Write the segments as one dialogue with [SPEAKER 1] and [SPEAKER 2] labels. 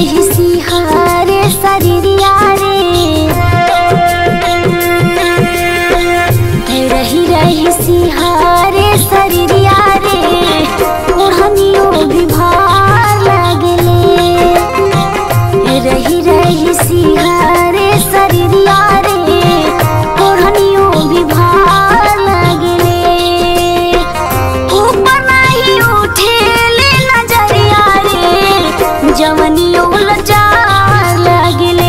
[SPEAKER 1] रही सिहारे शरीरिया रे, रही रही सिहारे शरीरिया रे, ओढ़नियो भी भार लगले। रही रही सिहारे शरीरिया रे, ओढ़नियो भी भार लगले। ऊपर नहीं उठेले नजरिया रे, जवनियो लजार लगले।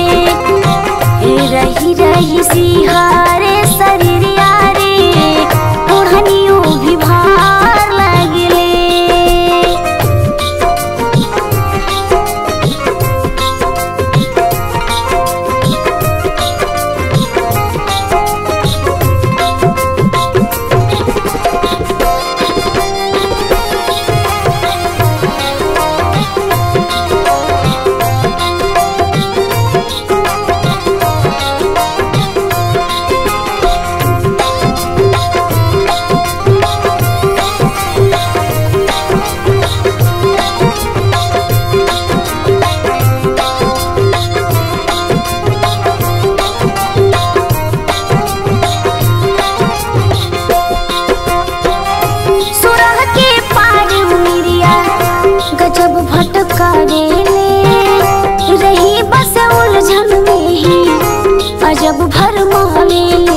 [SPEAKER 1] रही रही सिहारे शरीरिया रे, ओढ़नियो भी भार लगले। गजब भटका रेले, रही बस उलझन में ही अजब भरमावेले।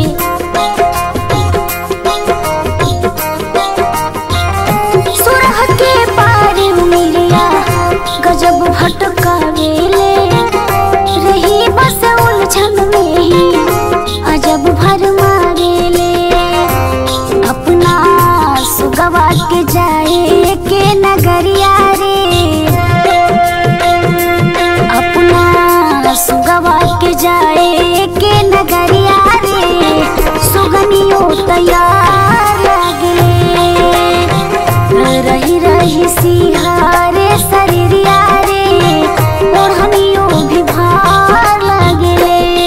[SPEAKER 1] सुरह के पार उमिरिया गजब भटका रेले, रही बस उलझन में ही अजब भरमावेले। अपना सुगवा के जाए के नगरिया रे, अपना सुगवा के जाए के नगरिया रे, सुगनियो तैयार लगले। रही रही सिहारे शरीरिया रे, ओढ़नियो भी भार लगले।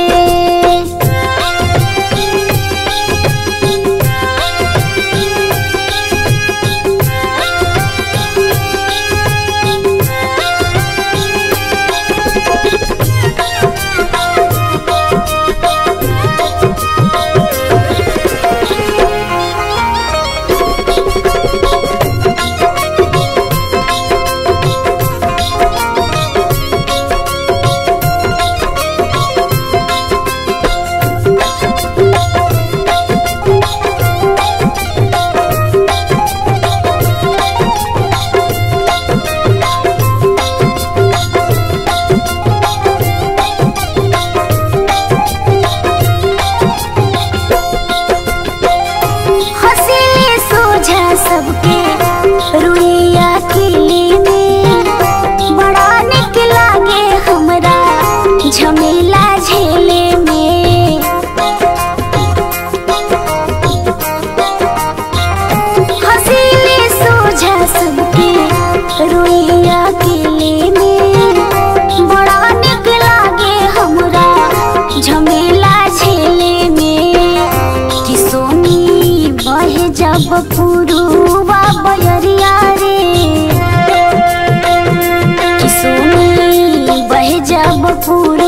[SPEAKER 1] सबके रुइया किली में बड़ा निक लागे हमरा झमेला झेले में। हसीले सोझा सबके रुइया किली में बड़ा निक लागे हमरा झमेला झेले में। कि सोनी बहे जब पुरुवा बयरिया रे, कि सोनी बहे जब पुरुवा